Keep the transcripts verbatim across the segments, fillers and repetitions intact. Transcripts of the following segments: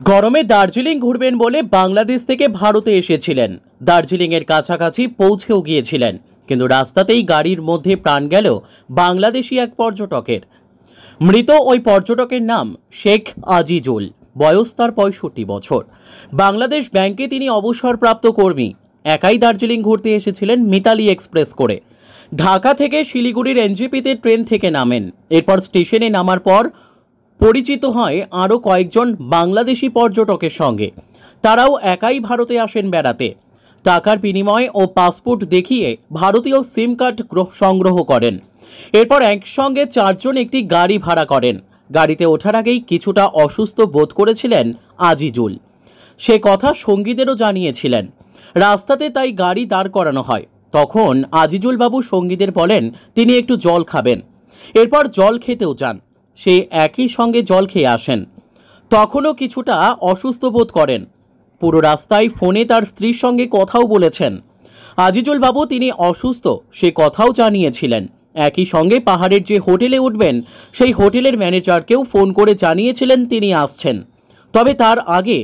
গরমে দার্জিলিং ঘুরবেন বলে বাংলাদেশ থেকে ভারতে এসেছিলেন। দার্জিলিংয়ের কাছাকাছি পৌঁছেও গিয়েছিলেন, কিন্তু রাস্তাতেই গাড়ির মধ্যে প্রাণ গেল বাংলাদেশি এক পর্যটকের। মৃত ওই পর্যটকের নাম শেখ আজিজুল, বয়স তার পঁয়ষট্টি বছর। বাংলাদেশ ব্যাংকে তিনি অবসরপ্রাপ্ত কর্মী। একাই দার্জিলিং ঘুরতে এসেছিলেন মিতালি এক্সপ্রেস করে। ঢাকা থেকে শিলিগুড়ির এনজেপিতে ট্রেন থেকে নামেন। এরপর স্টেশনে নামার পর পরিচিত হয় আরও কয়েকজন বাংলাদেশি পর্যটকের সঙ্গে। তারাও একাই ভারতে আসেন বেড়াতে। টাকার বিনিময়ে ও পাসপোর্ট দেখিয়ে ভারতীয় সিম কার্ড সংগ্রহ করেন। এরপর একসঙ্গে চারজন একটি গাড়ি ভাড়া করেন। গাড়িতে ওঠার আগেই কিছুটা অসুস্থ বোধ করেছিলেন আজিজুল। সে কথা সঙ্গীদেরও জানিয়েছিলেন। রাস্তাতে তাই গাড়ি দাঁড় করানো হয়। তখন আজিজুল বাবু সঙ্গীদের বলেন তিনি একটু জল খাবেন। এরপর জল খেতেও যান। সে একই সঙ্গে জল খেয়ে আসেন। তখনও কিছুটা অসুস্থ বোধ করেন। পুরো রাস্তায় ফোনে তার স্ত্রীর সঙ্গে কথাও বলেছেন। আজিজুল বাবু তিনি অসুস্থ সে কথাও জানিয়েছিলেন। একই সঙ্গে পাহাড়ের যে হোটেলে উঠবেন সেই হোটেলের ম্যানেজারকেও ফোন করে জানিয়েছিলেন তিনি আসছেন। তবে তার আগে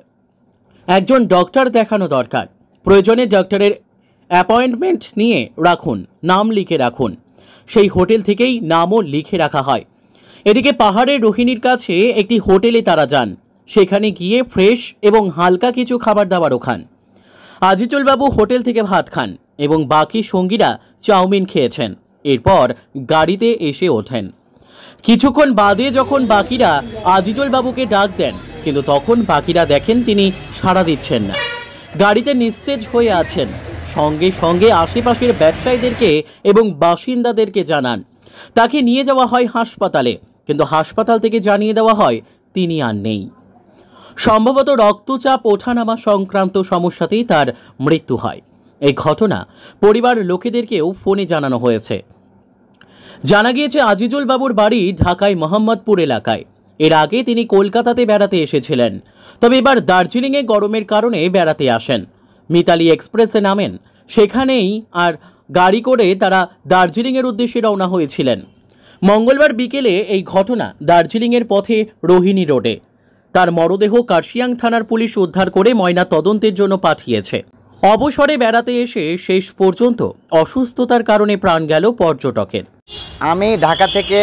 একজন ডক্টর দেখানো দরকার। প্রয়োজনে ডক্টরের অ্যাপয়েন্টমেন্ট নিয়ে রাখুন, নাম লিখে রাখুন। সেই হোটেল থেকেই নামও লিখে রাখা হয়। এদিকে পাহাড়ের রোহিণীর কাছে একটি হোটেলে তারা যান। সেখানে গিয়ে ফ্রেশ এবং হালকা কিছু খাবার দাবারও খান। আজিজুল বাবু হোটেল থেকে ভাত খান এবং বাকি সঙ্গীরা চাউমিন খেয়েছেন। এরপর গাড়িতে এসে ওঠেন। কিছুক্ষণ বাদে যখন বাকিরা আজিজুল বাবুকে ডাক দেন, কিন্তু তখন বাকিরা দেখেন তিনি সাড়া দিচ্ছেন না। গাড়িতে নিস্তেজ হয়ে আছেন। সঙ্গে সঙ্গে আশেপাশের ব্যবসায়ীদেরকে এবং বাসিন্দাদেরকে জানান। তাকে নিয়ে যাওয়া হয় হাসপাতালে, কিন্তু হাসপাতাল থেকে জানিয়ে দেওয়া হয় তিনি আর নেই। সম্ভবত রক্তচাপ ওঠানামা সংক্রান্ত সমস্যাতেই তার মৃত্যু হয়। এই ঘটনা পরিবার লোকেদেরকেও ফোনে জানানো হয়েছে। জানা গিয়েছে আজিজুল বাবুর বাড়ি ঢাকায় মোহাম্মদপুর এলাকায়। এর আগে তিনি কলকাতাতে বেড়াতে এসেছিলেন, তবে এবার দার্জিলিংয়ে গরমের কারণে বেড়াতে আসেন। মিতালি এক্সপ্রেসে নামেন। সেখানেই আর গাড়ি করে তারা দার্জিলিংয়ের উদ্দেশ্যে রওনা হয়েছিলেন। মঙ্গলবার বিকেলে এই ঘটনা দার্জিলিংয়ের পথে রোহিণী রোডে। তার মরদেহ কার্শিয়াং থানার পুলিশ উদ্ধার করে ময়না তদন্তের জন্য পাঠিয়েছে। অবসরে বেড়াতে এসে শেষ পর্যন্ত অসুস্থতার কারণে প্রাণ গেল পর্যটকের। আমি ঢাকা থেকে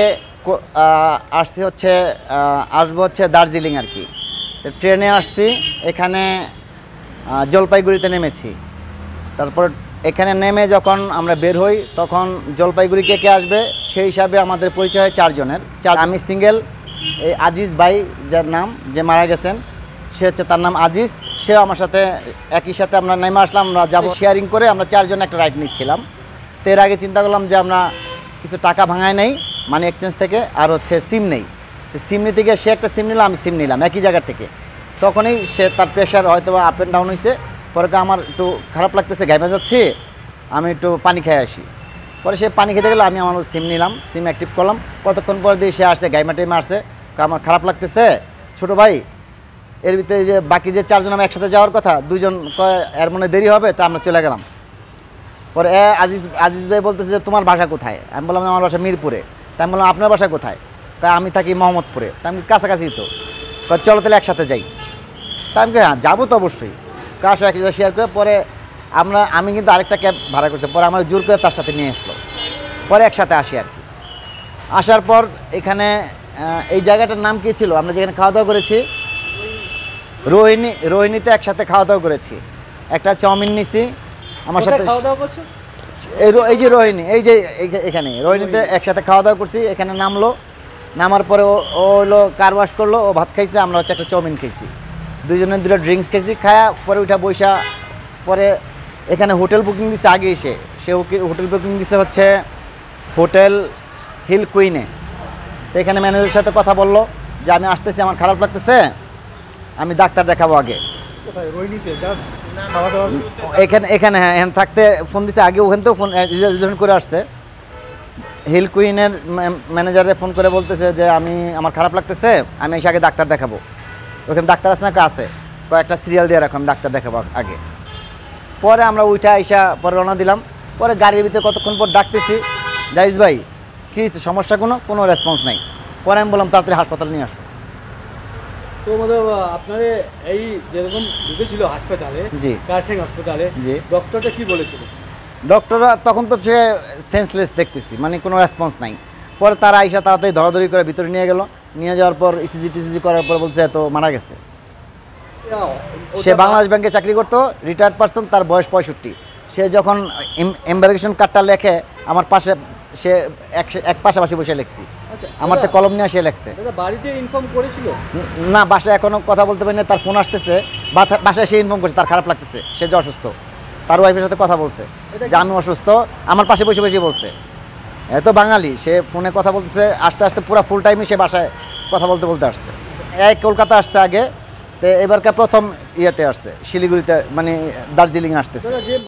আসছি হচ্ছে আসবো হচ্ছে দার্জিলিং আর কি। ট্রেনে আসছি, এখানে জলপাইগুড়িতে নেমেছি। তারপর এখানে নেমে যখন আমরা বের হই তখন জলপাইগুড়ি কে কে আসবে সেই হিসাবে আমাদের পরিচয় হয় চারজনের। চার আমি সিঙ্গেল। এই আজিজ ভাই যার নাম, যে মারা গেছেন, সে হচ্ছে তার নাম আজিজ। সেও আমার সাথে একই সাথে আমরা নেমে আসলাম। আমরা যাবো শেয়ারিং করে আমরা চারজন একটা রাইড নিচ্ছিলাম। তো এর আগে চিন্তা করলাম যে আমরা কিছু টাকা ভাঙায় নেই মানি এক্সচেঞ্জ থেকে, আর হচ্ছে সিম নেই। সিম নিতে গিয়ে সে একটা সিম নিল, আমি সিম নিলাম একই জায়গা থেকে। তখনই সে তার প্রেশার হয়তো আপ অ্যান্ড ডাউন হয়েছে। পরে আমার একটু খারাপ লাগতেছে, ঘামে যাচ্ছি, আমি একটু পানি খেয়ে আসি। পরে সে পানি খেতে গেলে আমি আমার সিম নিলাম, সিম অ্যাক্টিভ করলাম। কতক্ষণ পরে দিয়ে সে আসছে, গাইমা টাইমে আসছে, আমার খারাপ লাগতেছে ছোটো ভাই। এর ভিতরে যে বাকি যে চারজন আমি একসাথে যাওয়ার কথা, দুজন এর মনে দেরি হবে, তা আমরা চলে গেলাম। পরে এ আজিজ আজিজ ভাই বলতেছে যে তোমার বাসা কোথায়? আমি বললাম আমার বাসা মিরপুরে। তাই আমি বললাম আপনার বাসা কোথায়? তাই আমি থাকি মোহাম্মদপুরে। তা আমি কাছাকাছি তো, চলো তাহলে একসাথে যাই। তা আমি হ্যাঁ যাবো তো অবশ্যই। কার সাথে একসাথে শেয়ার করে পরে আমরা আমি কিন্তু আরেকটা ক্যাব ভাড়া করছি। পরে আমার জোর করে তার সাথে নিয়ে আসলো। পরে একসাথে আসি আর কি। আসার পর এখানে এই জায়গাটার নাম কী ছিল, আমরা যেখানে খাওয়া দাওয়া করেছি, রোহিণী। রোহিণীতে একসাথে খাওয়া দাওয়া করেছি। একটা চাউমিন নিছি আমার সাথে। এই যে রোহিণী, এই যে এখানে রোহিণীতে একসাথে খাওয়া দাওয়া করছি। এখানে নামলো, নামার পরে ও হলো কার ওয়াশ করলো, ও ভাত খাইছে, আমরা হচ্ছে একটা চাউমিন খেয়েছি। দুজনের দুটো ড্রিঙ্কস খেয়েছি। খায়া পরে উঠা বৈশা পরে এখানে হোটেল বুকিং দিচ্ছে আগে এসে। সে হোটেল বুকিং দিচ্ছে হচ্ছে হোটেল হিল কুইনে। তো এখানে ম্যানেজারের সাথে কথা বললো যে আমি আসতেছি, আমার খারাপ লাগতেছে, আমি ডাক্তার দেখাবো আগে। এখানে এখানে হ্যাঁ এখানে থাকতে ফোন দিচ্ছে আগে, ওখান থেকেও ফোন রিজার্ভেশন করে আসছে। হিল কুইনের ম্যানেজারে ফোন করে বলতেছে যে আমি আমার খারাপ লাগতেছে, আমি এসে আগে ডাক্তার দেখাবো। ওখানে ডাক্তার আছে না? আছে। কয়েকটা সিরিয়াল দিয়ে রাখো, আমি ডাক্তার দেখাবো আগে। পরে আমরা উঠা আইসা পরে রওনা দিলাম। পরে গাড়ির ভিতরে কতক্ষণ পর ডাকতেছি, জাহিজ ভাই কী সমস্যা, কোনো কোনো রেসপন্স নাই। পরে আমি বললাম তাড়াতাড়ি হাসপাতালে নিয়ে আসো। তো মতলব আপনারে এই যেরকম ঢুকেছিল হাসপাতালে, জি। কারসিং হাসপাতালে, জি। ডক্টরটা কি বলেছিল? ডক্টররা তখন তো সে সেন্সলেস দেখতেছি, মানে কোনো রেসপন্স নাই। পরে তারা আইসা তাড়াতাড়ি ধরাধরি করে ভিতরে নিয়ে গেল। নিয়ে যাওয়ার পর ইসিজি টিসিজি করার পর বলছে তো মারা গেছে। সে বাংলাদেশ ব্যাংকে চাকরি করতো, রিটায়ার্ড পারসন, তার বয়স পঁয়ষট্টি। সে যখন এমবারেশন কার্ডটা লেখে আমার পাশে, সে এক এক পাশাপাশি বসে লেখছি, আচ্ছা, আমার তো দাদা- কলম নিয়ে সে লেখছে। দাদা বাড়িতে ইনফর্ম করেছিল? না, বাসায় এখনো কথা বলতে পারি না, তার ফোন আসতেছে, বাসা- বাসায় সে ইনফর্ম করছে তার খারাপ লাগতেছে, সে যে অসুস্থ। তার ওয়াইফের সাথে কথা বলছে এটা যে আমি অসুস্থ, আমার পাশে বসে বসে বলছে। এত বাঙালি, সে ফোনে কথা বলতেছে, আস্তে আস্তে পুরো ফুল টাইমই সে বাসায় কথা বলতে বলতে আসছে। এই কলকাতা আসছে আগে, তো এবারকার প্রথম ইয়েতে আসছে শিলিগুড়িতে, মানে দার্জিলিংয়ে আসতেছে। দাদা যে